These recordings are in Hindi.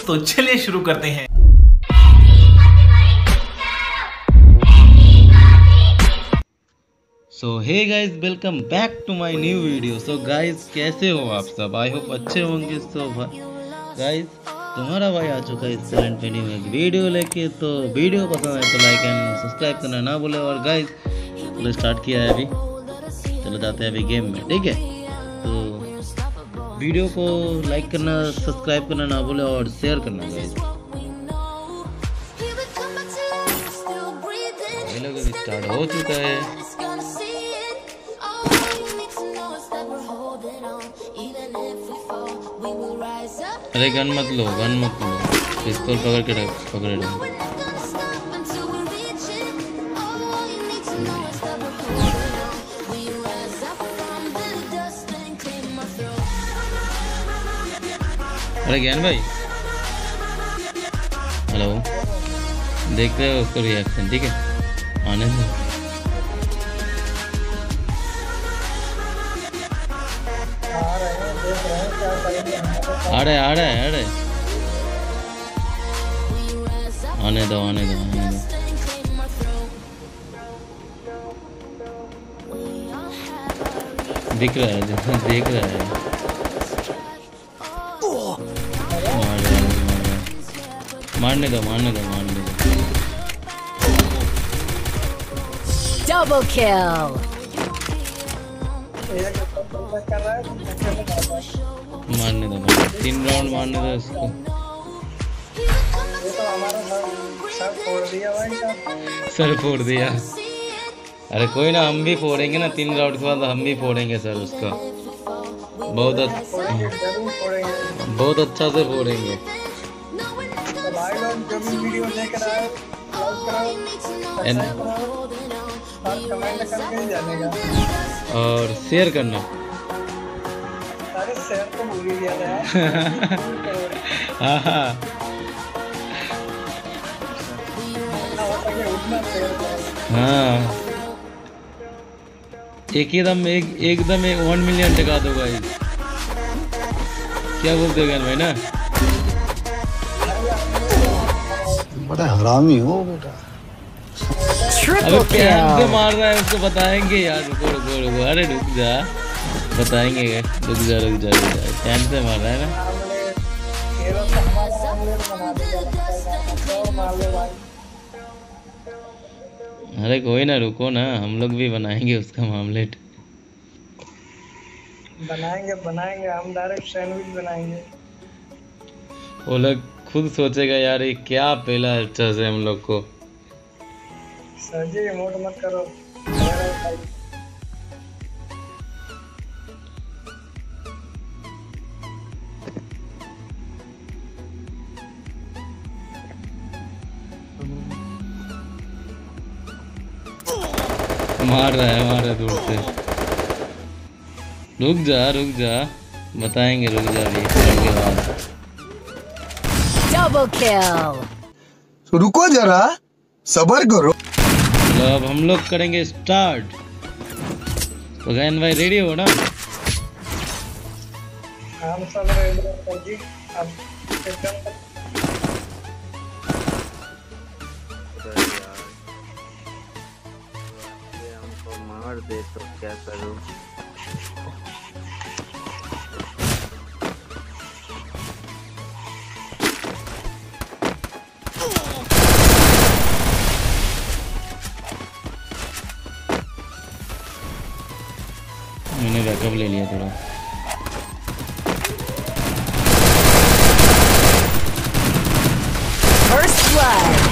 तो चलिए शुरू करते हैं। So hey guys, welcome back to my new video. So guys, कैसे हो आप सब? आई होप अच्छे होंगे। सो गाइस, तुम्हारा भाई आ चुका है इस टैलेंट पे न्यू एक वीडियो लेके। तो वीडियो पसंद है तो लाइक एंड सब्सक्राइब करना ना भूले। और गाइस, चलो स्टार्ट किया है अभी, चलो जाते हैं अभी गेम में, ठीक है? तो वीडियो को लाइक करना, सब्सक्राइब करना ना भूले और शेयर करना गाइस। ये लोग अभी स्टार्ट हो चुका है। अरे गन मत लो, गन मत लो, पिस्तौल पकड़े रहो। अरे ज्ञान भाई, हेलो, देख रहे हो उसका रिएक्शन? ठीक है, आने दो। आ रहे आने दो। दिख रहा है, देख रहा है। मारने दो। Double kill. मारने दो, 3 राउंड मारने दो इसको। सर फोड़ दिया। अरे कोई ना, हम भी फोड़ेंगे ना, 3 राउंड के बाद हम भी फोड़ेंगे सर उसका। बहुत अच्छा से फोड़ेंगे। और शेयर करना। शेयर तो भूल ही गया था। हाँ, एकदम 1 मिलियन टका दो गाइस। क्या बोलते हो ज्ञान भाई ना? बड़ा हरामी हो बेटा। अबे कैम से मार रहा है उसको बताएंगे यार। रुको, अरे रुक जा, बताएंगे। रुक जा, कैम से मार रहा है ना। अरे कोई ना, रुको ना, हम लोग भी बनाएंगे उसका मामलेट। बनाएंगे हम डायरेक्ट सैंडविच बनाएंगे। वो लोग खुद सोचेगा यार ये क्या पहला अच्छा से हम लोग को। सर जी रिमोट मत करो। मार रहा है दूर से। रुक जा, बताएंगे। रुक जा अभी के बाद। Double kill. रुको जरा, सब्र करो। तो अब हम लोग करेंगे स्टार्ट। तो गैन भाई रेडी हो ना? हम सब रेडी हैं सर जी। अब एकदम हमको मार दे तो क्या करूं? मैंने बैकअप ले लिया थोड़ा। First blood.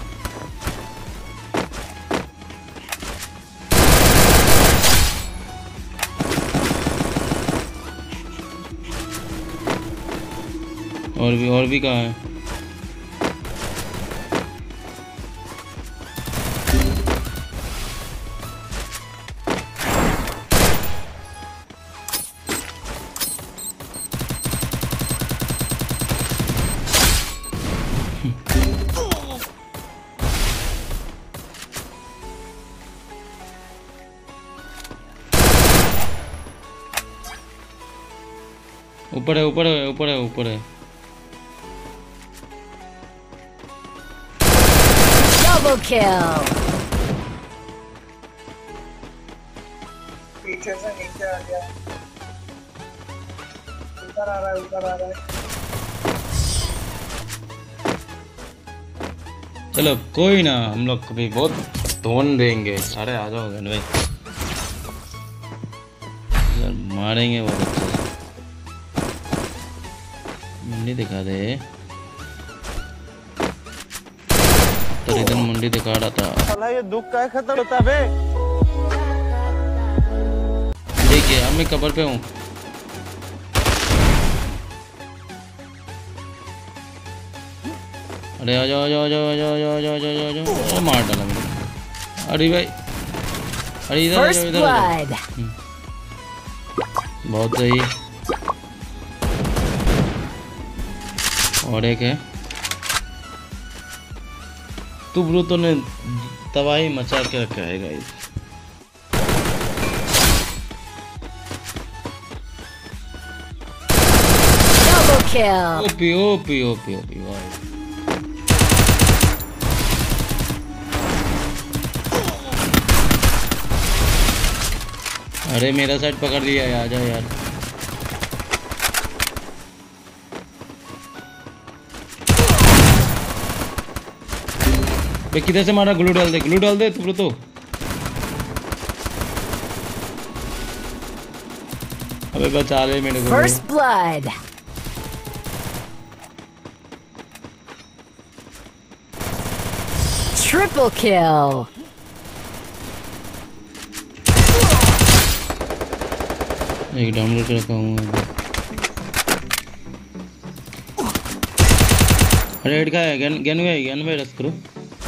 और भी कहाँ है? ऊपर है। Double kill. पीछे से नीचे आ गया, ऊपर आ रहा है, ऊपर आ रहा है। चलो कोई ना, हम लोग कभी बहुत धोन देंगे। अरे आ जाओ गन भाई, मारेंगे बहुत अच्छे से। मुंडी दिखा दे, तो इधर मुंडी दिखा रहा था। साला ये दुख का खत्म होता बे। ठीक है, अब मैं कवर पे हूँ। अरे आ जाओ, जाओ जाओ जाओ जाओ जाओ जाओ जाओ जाओ, मार डाला मेरे। अरे भाई, अरे इधर आ First जाओ, इधर आ blood. जाओ। बहुत सही। और एक है, तू ब्रूतो ने तबाही मचा के रखा है guys. Double kill. OP OP OP OP भाई। अरे मेरा साइड पकड़ लिया है, आ जा यार। बे किधर से मारा? ग्लू डाल दे, ग्लू डाल दे तू तो। अबे बचा ले मेरे को। First blood. Triple kill. एक डाउनलोड कर रखा हूँ। अरे हेड का है, गन में रस करो।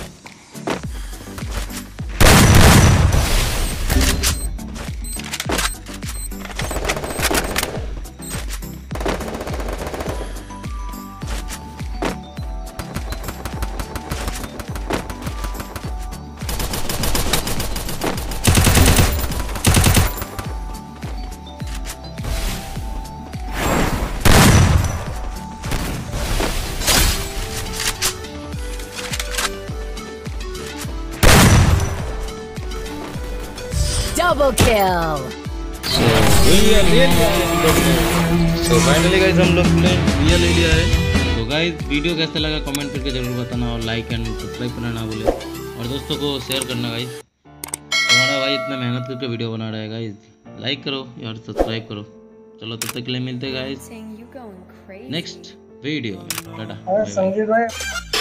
Double kill. So finally guys हम लोग ने ये ले लिया है। तो गाइस वीडियो कैसा लगा कमेंट करके जरूर बताना, और लाइक एंड सब्सक्राइब करना ना भूले, और दोस्तों को शेयर करना गाइस। हमारा भाई इतना मेहनत करके वीडियो बना रहा है गाइस, लाइक करो और सब्सक्राइब करो। चलो तब तक के लिए मिलते हैं गाइस नेक्स्ट वीडियो में। टाटा। संजीव भाई